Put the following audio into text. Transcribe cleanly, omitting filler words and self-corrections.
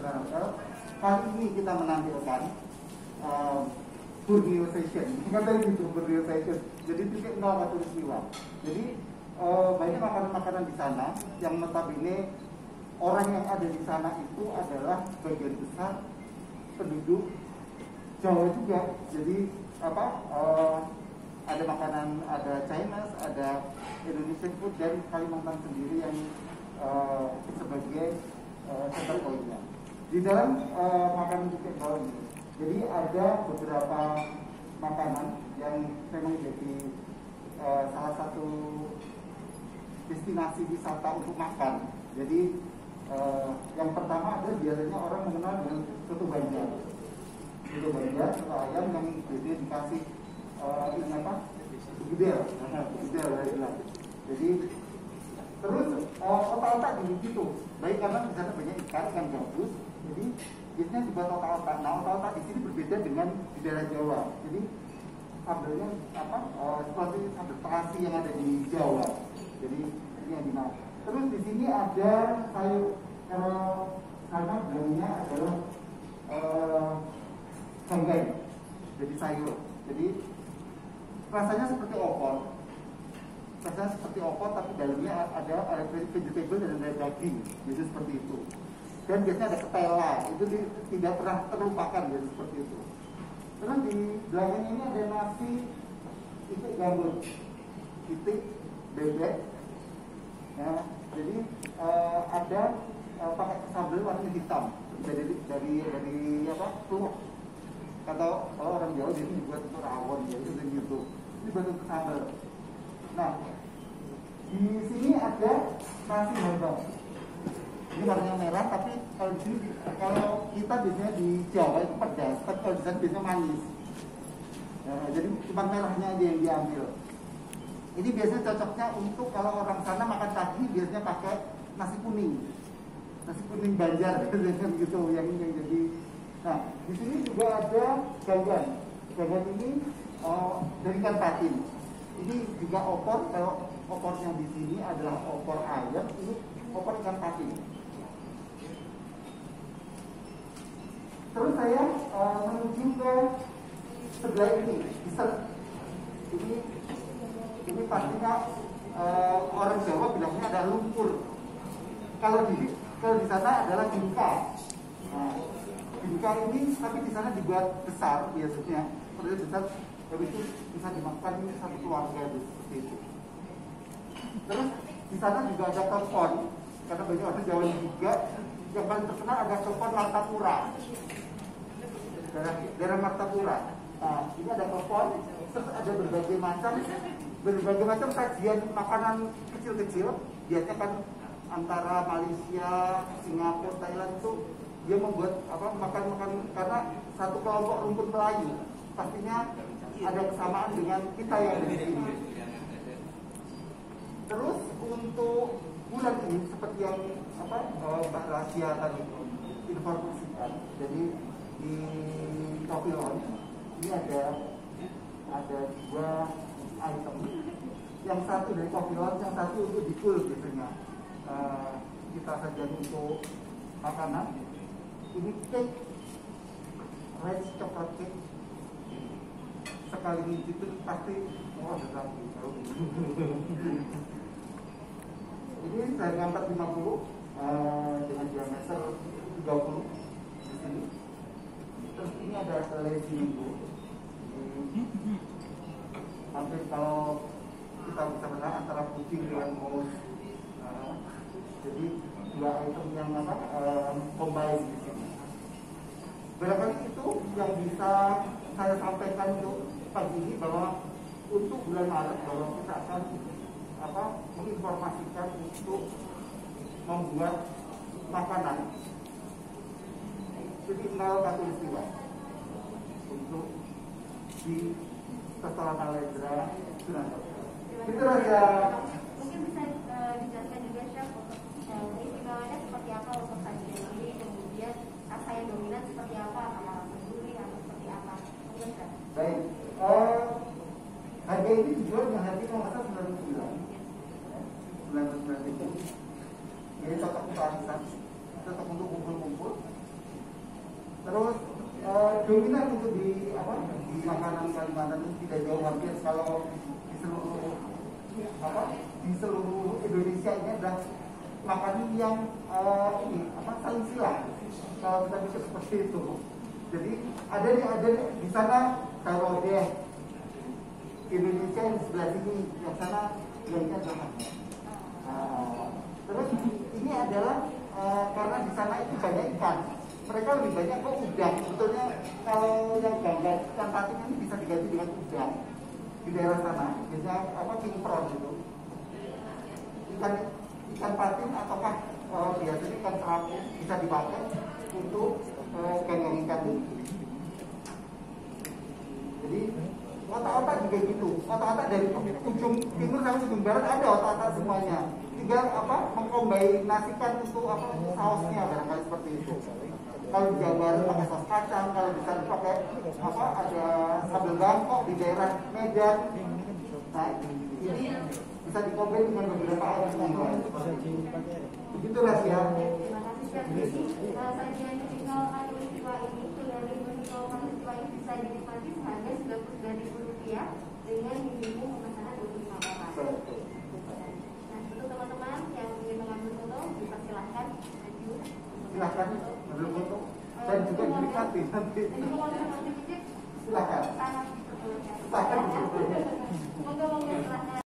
Hotel. Kali ini kita menampilkan Borneo Session. Katanya gitu, Borneo Session. Jadi titik nol Katulistiwa. Jadi banyak makanan-makanan di sana yang notabene orang yang ada di sana itu adalah bagian besar penduduk Jawa juga. Jadi ada makanan, ada Chinese, ada Indonesian food dan Kalimantan sendiri yang sebagai center pointnya. Di dalam makanan titik nol ini, jadi ada beberapa makanan yang memang jadi salah satu destinasi wisata untuk makan. Jadi yang pertama adalah biasanya orang mengenal dengan soto Banjar. Soto Banjar, soto ayam yang biasanya dikasih ini apa? Gudel, dari bilang. Jadi terus otak-otak di situ. Baik karena di sana banyak ikan gabus. Jadi biasanya dibuat otak-otak. Nah, otak-otak di sini berbeda dengan di daerah Jawa. Jadi sambelnya seperti sambal terasi yang ada di Jawa. Jadi ini yang dimakan. Terus di sini ada sayur, kalau karena bilangnya adalah ganggai. Jadi sayur. Jadi rasanya seperti opor. Rasanya seperti opor tapi dalamnya ada vegetable dan ada daging. Jadi seperti itu. Dan biasanya ada ketela. Itu tidak pernah terlupakan jadi seperti itu. Terus di belakang ini ada nasi itik gambut, itik bebek. Ya, jadi ada pakai sambal warna hitam dari apa? Telur. Kata kalau orang Jawa jadi dibuat itu rawon jadi gitu. Ini bentuk sambal. Nah, di sini ada nasi hambang. Ini warnanya merah, tapi kalau di sini, kalau kita biasanya di Jawa itu pedas, tapi kalau di sana biasanya manis. Jadi cuma merahnya aja yang diambil. Ini biasanya cocoknya untuk kalau orang sana makan pagi biasanya pakai nasi kuning Banjar gitu yang jadi. Nah, di sini juga ada ganggan. Ganggan ini dari ikan patin. Ini juga opor. Kalau opornya di sini adalah opor ayam, ini opor ikan patin. Terus saya menuju ke sebelah ini, dessert. Ini pastinya orang Jawa bilangnya ada lumpur. Kalau di sana adalah bingka. Nah, bingka ini tapi di sana dibuat besar biasanya, besar, tapi itu bisa dimakan satu keluarga seperti itu. Terus di sana juga ada telepon, karena banyak orang Jawa juga. Yang paling terkenal ada telepon Martapura, daerah Martapura. Nah, ini ada telepon, terus ada berbagai macam sajian makanan kecil-kecil. Biasanya kan antara Malaysia, Singapura, Thailand itu dia membuat makan karena satu kelompok rumput Melayu. Pastinya ada kesamaan dengan kita yang ada di sini. Terus untuk bulan ini seperti yang Mbak Rahasia tadi informasikan, jadi di Topilon ini ada dua item. Yang satu dari Topilon, yang satu untuk dikul biasanya kita sajian untuk makanan. Ini cake, red chocolate cake. Sekali itu pasti ada lagi. Ini saya ngangkat 50 dengan diameter 30 di sini. Terus ini ada lazy minggu. Hampir kalau kita bisa bedah antara puding dengan mousse. Jadi dua item yang combine di sini. Barangkali itu yang bisa saya sampaikan untuk pagi ini, bahwa untuk bulan Maret bahwa kita akan menginformasikan untuk membuat makanan jadi nol Katulistiwa untuk di Restoran Alendra Sunan. Itu aja. Mungkin bisa dijelaskan juga Chef istimewanya seperti apa untuk sajian ini, kemudian rasa yang dominan seperti apa, apakah rasa gurih atau seperti apa? Mungkin Chef. Baik. Harga ini dijual dengan harga kalau nggak salah 99 itu. Jadi cocok untuk arisan, cocok untuk kumpul-kumpul. dominan untuk di di makanan Kalimantan itu tidak jauh, hampir kalau di seluruh di seluruh Indonesia ini adalah makanan yang saling silang, kalau kita bisa seperti itu. Jadi ada di sana kalau dia Indonesia yang di sebelah sini, yang sana lainnya sama. Terus ini adalah karena di sana itu banyak ikan, mereka lebih banyak ke udang. Sebetulnya kalau yang gangga ikan patin ini bisa diganti dengan udang di daerah sana, biasanya king prawn itu. Ikan patin ataukah biasanya ikan kerapu bisa dipakai untuk ganggang ikan ini. Jadi otak-otak juga gitu, otak-otak dari ujung timur sampai ujung barat ada otak-otak semuanya. Tinggal mengkombinasikan untuk sausnya barangkali seperti itu. Kalau di Jawa Barat pakai saus kacang, kalau di sana pakai ada sambal Bangkok di daerah Medan. Nah, ini bisa dikombin dengan beberapa hal yang lain. Begitulah ya. Terima kasih Chef. Jadi sajian musical peristiwa ini, dari musical peristiwa ini bisa dinikmati seharga Rp99.000 dengan minimum pemesanan 25 orang. Nah, untuk teman-teman yang ingin mengambil foto, dipersilahkan maju. Silahkan mengambil foto dan juga dinikmati nanti. Silakan. Silakan. Sangat diperbolehkan. Silakan. Monggo silahkan.